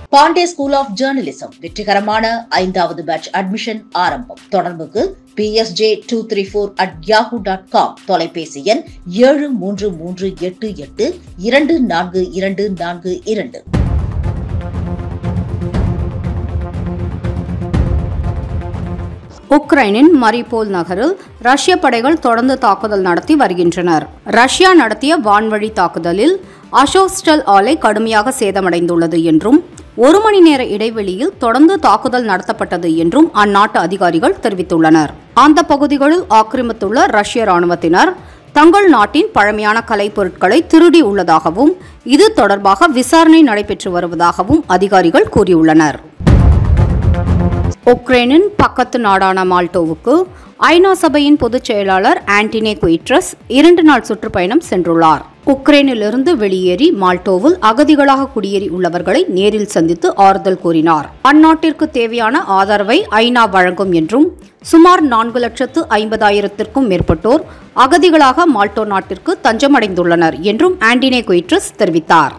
Pandey school of journalism வெற்றிகரமான 5வது batch admission ஆரம்பம். தொடர்புக்கு psj234@yahoo.com, தொலைபேசி எண் 7338824242. உக்ரைனின் மரிபோல் நகரில் ரஷ்ய படைகள் தொடர்ந்து தாக்குதல் நடத்தி வருகின்றனர். ரஷ்யா நடத்திய வான்வழி தாக்குதலில் அசோவ்ஸ்டல் ஆலை கடுமையாக சேதமடைந்துள்ளது என்றும் 1 மணி நேர இடைவெளியில் தொடர்ந்து தாக்குதல் நடத்தப்பட்டது என்றும் அந்நாட்டு அதிகாரிகள் தெரிவித்துள்ளனர். அந்த பகுதிகளில் ஆக்கிரமித்துள்ள ரஷ்ய ராணுவத்தினர் தங்கள் நாட்டின் பழமையான கலைப் பொருட்களை திருடி உள்ளதாகவும் இது தொடர்பாக விசாரணை நடைபெற்று வருவதாகவும் அதிகாரிகள் கூறியுள்ளனர். உக்ரைனின் பக்கத்து நாடான மால்டோவுக்கு ஐநா சபையின் பொதுச் செயலாளர் ஆண்டனி குயிட்ரஸ் 2 நாள் சுற்றுப்பயணம் சென்றுள்ளார். உக்ரைனிலிருந்து வெளியேறி மால்டோவில் அகதிகளாக குடியேறி உள்ளவர்களை நேரில் சந்தித்து ஆறுதல் கூறினார். அந்நாட்டிற்கு தேவையான ஆதரவை ஐநா வழங்கும் என்றும் சுமார் 4,50,000க்கும் மேற்பட்டோர் அகதிகளாக மால்டோ நாட்டிற்கு தஞ்சமடைந்துள்ளனர் என்றும் ஆண்டனி குயிட்ரஸ் தெரிவித்தார்.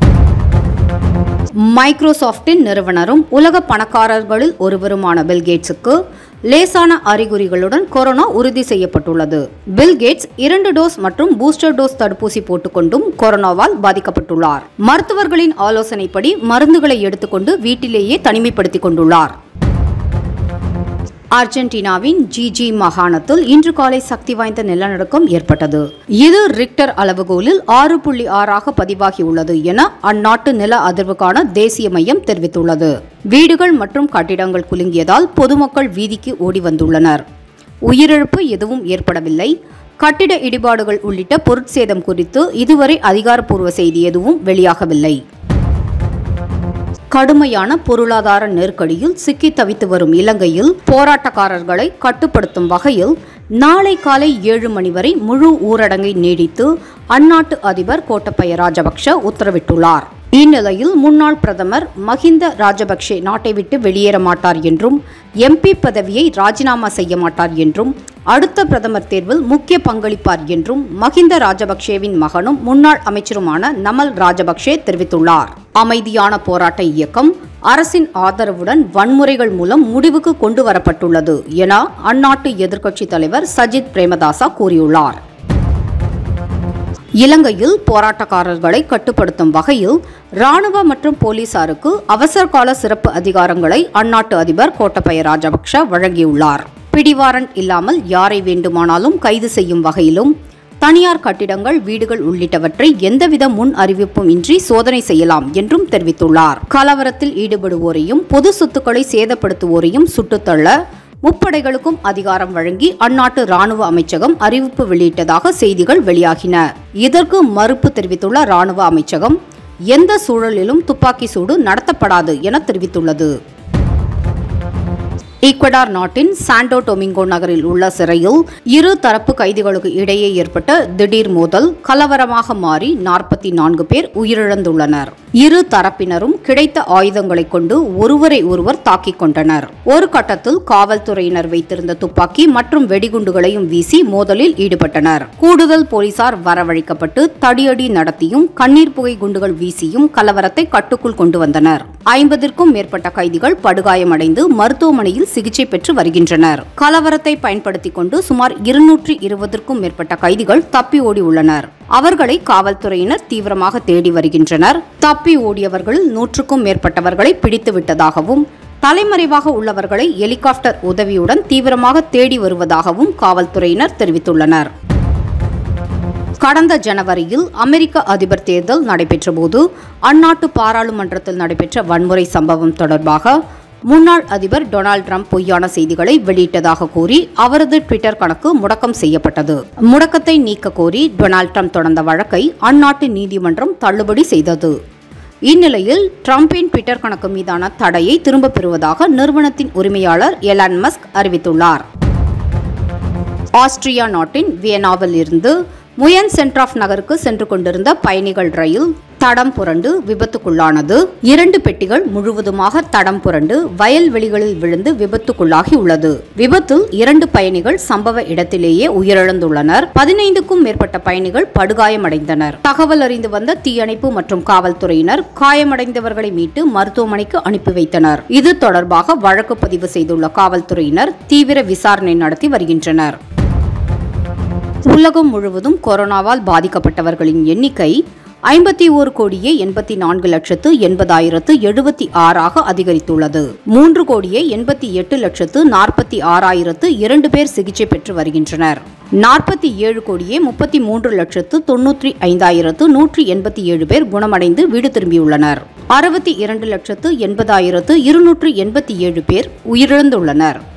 மைக்ரோசாப்டின் நிறுவனரும் உலக பணக்காரர்களில் ஒருவருமான பில் கேட்ஸுக்கு லேசான அறிகுறிகளுடன் கொரோனா உறுதி செய்யப்பட்டுள்ளது. பில் கேட்ஸ் 2 டோஸ் மற்றும் பூஸ்டர் டோஸ் தடுப்பூசி போட்டுக்கொண்டும் கொரோனாவால் பாதிக்கப்பட்டுள்ளார். மருத்துவர்களின் ஆலோசனைப்படி மருந்துகளை எடுத்துக்கொண்டு வீட்டிலேயே தனிமைப்படுத்திக் கொண்டுள்ளார். அர்ஜென்டினாவின் ஜிஜி மாகாணத்தில் இன்று காலை சக்தி வாய்ந்த நிலநடுக்கம் ஏற்பட்டது. இது ரிக்டர் அளவுகோலில் 6.6 பதிவாகியுள்ளது என அந்நாட்டு நில அதிர்வுக்கான தேசிய மையம் தெரிவித்துள்ளது. வீடுகள் மற்றும் கட்டிடங்கள் குலுங்கியதால் பொதுமக்கள் வீதிக்கு ஓடி வந்துள்ளனர். உயிரிழப்பு எதுவும் ஏற்படவில்லை. கட்டிட இடிபாடுகள் உள்ளிட்ட பொருட்சேதம் குறித்து இதுவரை அதிகாரப்பூர்வ செய்தி எதுவும் வெளியாகவில்லை. கடுமையான பொருளாதார நெருக்கடியில் சிக்கி தவித்து வரும் இலங்கையில் போராட்டக்காரர்களை கட்டுப்படுத்தும் வகையில் நாளை காலை 7 மணி வரை முழு ஊரடங்கை நீடித்து அந்நாட்டு அதிபர் கோட்டபய ராஜபக்ஷ உத்தரவிட்டுள்ளார். இந்நிலையில் முன்னாள் பிரதமர் மஹிந்த ராஜபக்ஷே நாட்டை விட்டு வெளியேற மாட்டார் என்றும் எம்பி பதவியை ராஜினாமா செய்ய மாட்டார் என்றும் அடுத்த பிரதமர் தேர்வில் முக்கிய பங்களிப்பார் என்றும் மஹிந்த ராஜபக்ஷேவின் மகனும் முன்னாள் அமைச்சருமான நமல் ராஜபக்ஷே தெரிவித்துள்ளார். அமைதியான போராட்ட இயக்கம் அரசின் ஆதரவுடன் வன்முறைகள் மூலம் முடிவுக்கு கொண்டு வரப்பட்டுள்ளது என அந்நாட்டு எதிர்க்கட்சித் தலைவர் சஜித் பிரேமதாசா கூறியுள்ளார். இலங்கையில் போராட்டக்காரர்களை கட்டுப்படுத்தும் வகையில் ராணுவ மற்றும் போலீசாருக்கு அவசரகால சிறப்பு அதிகாரங்களை அந்நாட்டு அதிபர் கோட்டபய ராஜபக்ஷ வழங்கியுள்ளார். பிடிவாரண்ட் இல்லாமல் யாரை வேண்டுமானாலும் கைது செய்யும் வகையிலும் தனியார் கட்டிடங்கள், வீடுகள் உள்ளிட்டவற்றை எந்தவித முன் அறிவிப்பும் இன்றி சோதனை செய்யலாம் என்றும் தெரிவித்துள்ளார். கலவரத்தில் ஈடுபடுவோரையும் பொது சொத்துக்களை சேதப்படுத்துவோரையும் சுட்டுத்தள்ள முப்படைகளுக்கும் அதிகாரம் வழங்கி அந்நாட்டு ராணுவ அமைச்சகம் அறிவிப்பு வெளியிட்டதாக செய்திகள் வெளியாகின. இதற்கு மறுப்பு தெரிவித்துள்ள ராணுவ அமைச்சகம் எந்த சூழலிலும் துப்பாக்கி சூடு நடத்தப்படாது என தெரிவித்துள்ளது. ஈக்வடார் நாட்டின் சாண்டோ டொமிங்கோ நகரில் உள்ள சிறையில் 2 தரப்பு கைதிகளுக்கு இடையே ஏற்பட்ட திடீர் மோதல் கலவரமாக மாறி 44 பேர் உயிரிழந்துள்ளனர். 2 தரப்பினரும் கிடைத்த ஆயுதங்களை கொண்டு ஒருவரை ஒருவர் தாக்கிக் கொண்டனர். ஒரு கட்டத்தில் காவல்துறையினர் வைத்திருந்த துப்பாக்கி மற்றும் வெடிகுண்டுகளையும் வீசி மோதலில் ஈடுபட்டனர். கூடுதல் போலீசார் வரவழைக்கப்பட்டு தடியடி நடத்தியும் கண்ணீர் புகை குண்டுகள் வீசியும் கலவரத்தை கட்டுக்குள் கொண்டு வந்தனர். 50க்கும் மேற்பட்ட கைதிகள் படுகாயமடைந்து மருத்துவமனையில் சிகிச்சை பெற்று வருகின்றனர். கலவரத்தை பயன்படுத்திக் கொண்டு சுமார் 220க்கும் மேற்பட்ட கைதிகள் தப்பி ஓடி உள்ளனர். அவர்களை காவல்துறையினர் தீவிரமாக தேடி வருகின்றனர். தப்பி ஓடியவர்களில் 100க்கும் மேற்பட்டவர்களை பிடித்து விட்டதாகவும் தலைமறைவாக உள்ளவர்களை ஹெலிகாப்டர் உதவியுடன் தீவிரமாக தேடி வருவதாகவும் காவல்துறையினர் தெரிவித்துள்ளனர். கடந்த ஜனவரியில் அமெரிக்க அதிபர் தேர்தல் நடைபெற்றபோது அந்நாட்டு பாராளுமன்றத்தில் நடைபெற்ற வன்முறை சம்பவம் தொடர்பாக முன்னாள் அதிபர் டொனால்ட் ட்ரம்ப் பொய்யான செய்திகளை வெளியிட்டதாக கூறி அவரது ட்விட்டர் கணக்கு முடக்கம் செய்யப்பட்டது. முடக்கத்தை நீக்க கோரி டொனால்ட் ட்ரம்ப் தொடர்ந்த வழக்கை அந்நாட்டு நீதிமன்றம் தள்ளுபடி செய்தது. இந்நிலையில் ட்ரம்பின் ட்விட்டர் கணக்கு மீதான தடையை திரும்பப் பெறுவதாக நிறுவனத்தின் உரிமையாளர் எலான் மஸ்க் அறிவித்துள்ளார். ஆஸ்திரியா நாட்டின் வியனாவில் இருந்து முயன் சென்ட்ராஃப் நகருக்கு சென்று கொண்டிருந்த பயணிகள் ரயில் தடம் புரண்டு விபத்துக்குள்ளானது. 2 பெட்டிகள் முழுவதுமாக தடம் புரண்டு வயல்வெளிகளில் விழுந்து விபத்துக்குள்ளாகி உள்ளது. விபத்தில் 2 பயணிகள் சம்பவ இடத்திலேயே உயிரிழந்துள்ளனர். 15க்கும் மேற்பட்ட பயணிகள் படுகாயமடைந்தனர். தகவல் அறிந்து வந்த தீயணைப்பு மற்றும் காவல்துறையினர் காயமடைந்தவர்களை மீட்டு மருத்துவமனைக்கு அனுப்பி வைத்தனர். இது தொடர்பாக வழக்கு பதிவு செய்துள்ள காவல்துறையினர் தீவிர விசாரணை நடத்தி வருகின்றனர். உலகம் முழுவதும் கொரோனாவால் பாதிக்கப்பட்டவர்களின் எண்ணிக்கை 51,84,80,076 அதிகரித்துள்ளது. 3,88,46,2 பேர் சிகிச்சை பெற்று வருகின்றனர். 47,33,95,187 பேர் குணமடைந்து வீடு திரும்பியுள்ளனர். 62,80,287 பேர் உயிரிழந்துள்ளனர்.